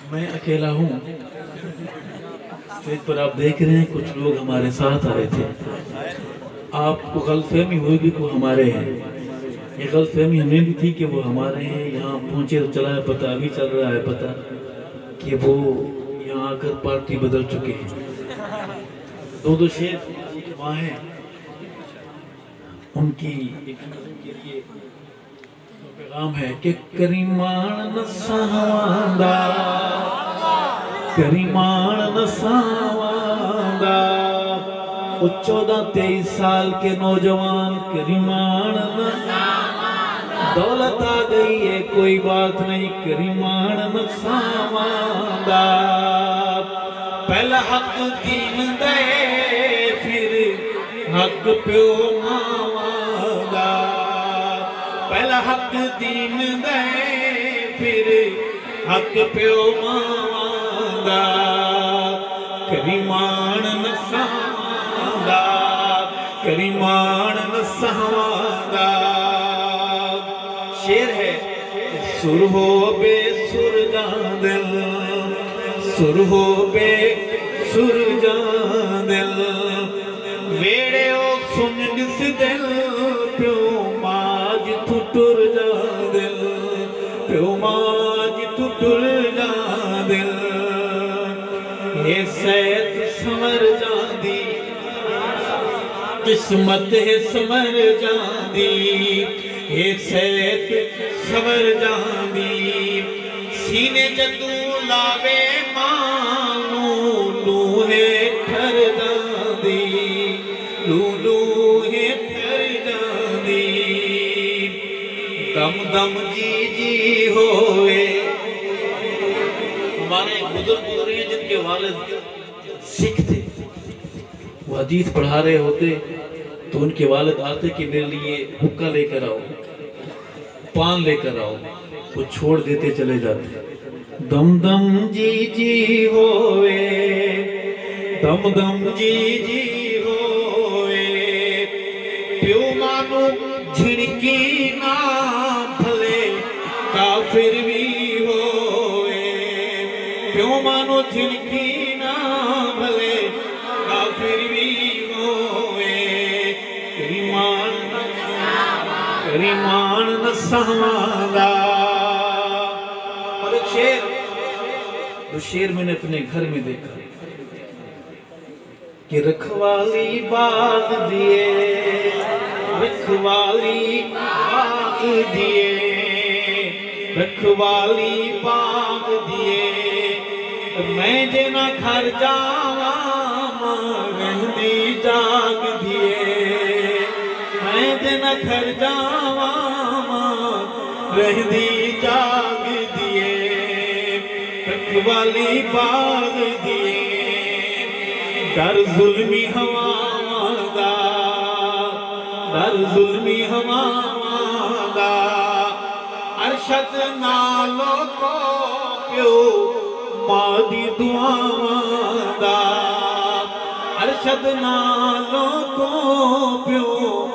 میں اکیلا ہوں. اسٹیج پر آپ دیکھ رہے ہیں کچھ لوگ ہمارے ساتھ آئے تھے. آپ کو غلط فہمی ہوگی کہ وہ ہمارے ہیں. یہ غلط فہمی ہمیں بھی تھی کہ وہ ہمارے ہیں. یہاں پہنچے تو چلا ہے پتہ, ابھی چل رہا ہے پتہ کہ وہ یہاں آ کر پارٹی بدل چکے ہیں. دو شیر وہاں ہیں, ان کی پیغام ہے کہ کریمان نساواندا, کریمان نساواندا. وہ 14-23 سال کے نوجوان کریمان نساواندا. دولت آ گئی ہے کوئی بات نہیں, کریمان نساواندا. پہلا حق دین دے پھر حق پیو ماں دا. پہلا حق دین دے پھر حق پیو ماں دا. کریمان نساواندا, کریمان نساواندا. شیر ہے سر ہو بے سر جان دل, سر ہو بے سر جان دل. ویڑے او سن دس دل پیو ماج تو ٹر جان دل, پیو ماج تو ٹر جان دل. یہ سیت سمر جان دی, قسمت ہے سمر جان دی. یہ سیت سمر جان دی. سینے جدو لاوے مانو لوہے پھر جان دی, لوہے پھر جان دی. دم دم جی جی ہوئے. ہمارے بزرگ ہو رہے ہیں جن کے والد سکھ تھے, وہ حدیث پڑھا رہے ہوتے تو ان کے والد آتے کہ میرے لیے حکا لے کر آؤ, پان لے کر آؤ. وہ چھوڑ دیتے چلے جاتے. دم دم جی جی ہوئے, دم دم جی جی ہوئے. پیو مانو جھڑکی نہ بھلے کافر بھی ہوئے. پیو مانو جھڑکی نہ بھلے کافر بھی ہوئے. کریمان کریمان نساواندا. اور ایک شیر, دو شیر میں نے اپنے گھر میں دیکھا کہ رکھوالی باغ دیے, رکھوالی باغ دیے, رکھوالی باغ دیے. میں جنا گھر جاواں رہندی جاگ دیے, میں جنا گھر جاواں رہندی جاگ دیے. رکھوالی باغ دیے. در ظلمی ہواواں دا, در ظلمی ہواواں دا. ارشد نالو کو پیو مادی دعاواں دا. ارشد نالو کو پیو